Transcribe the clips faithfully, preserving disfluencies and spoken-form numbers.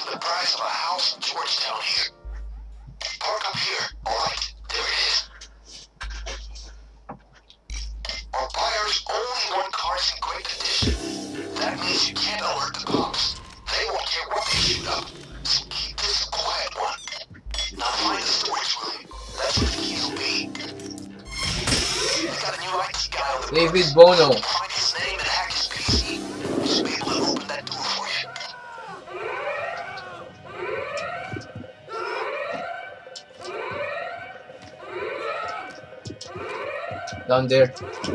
the price of a house in Georgetown here. Park up here. Alright, there it is. Our buyers only want cars in great condition. That means you can't alert the cops. They won't care what they shoot up. So keep this a quiet one. Now find the storage room. That's where the keys will be. We got a new I T guy on the David books. Bono. Find his name and hack his P C. We should be able to open that door for you. Down there.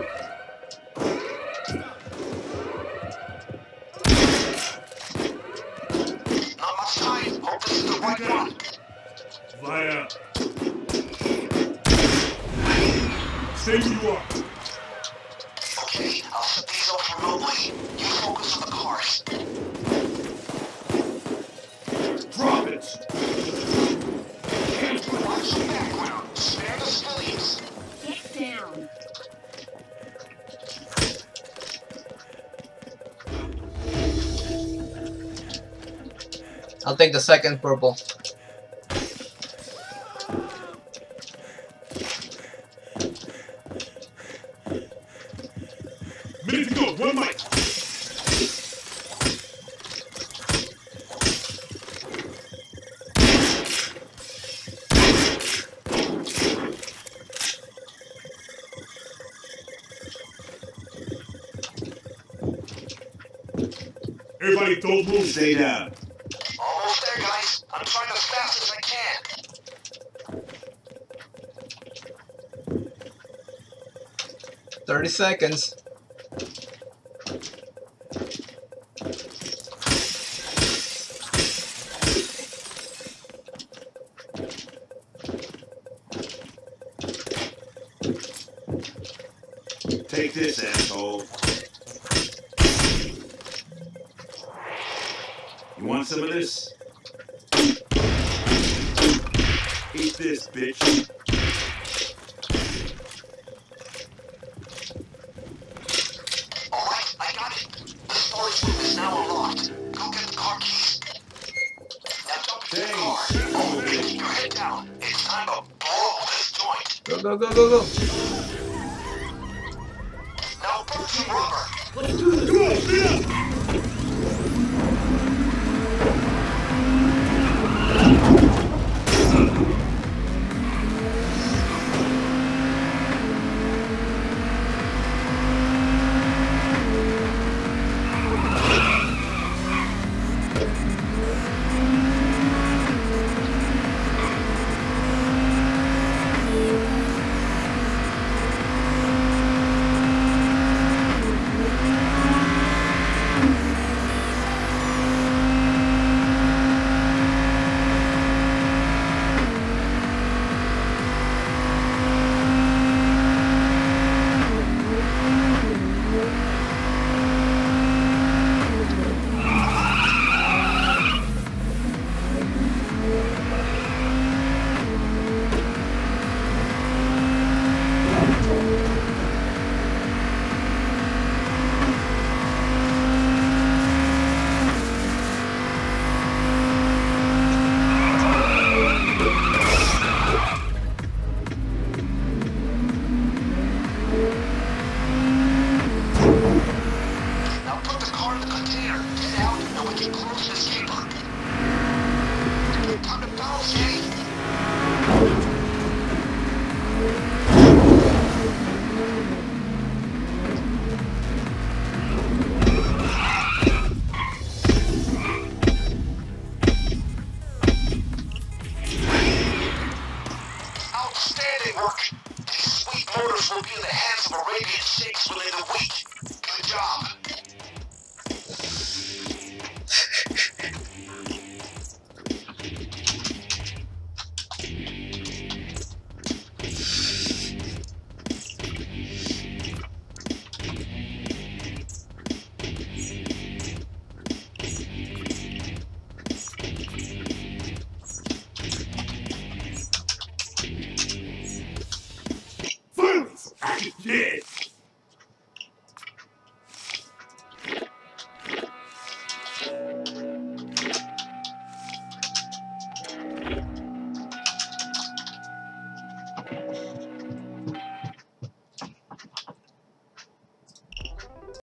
Not much time. Hope this is the right one. Via. Stay where you are. Okay, I'll set these off remotely. You focus on the cars. Drop it. Watch the background. Spare the civilians. Get down. I'll take the second purple. Minute to go. One mic. Everybody, don't move. Stay down. Almost there, guys. I'm trying as fast as I can. Thirty seconds. Take this, asshole. You want some of this? Eat this, bitch. Alright, I got it. The storage room is now unlocked. Go get the car keys. Now jump into the car. Oh, keep your head down. It's time to blow this joint. Go, go, go, go, go. Now burn some rubber. Let's do this. Come on, speed up. will be in the hands of Arabian sheikhs within a week. Good job.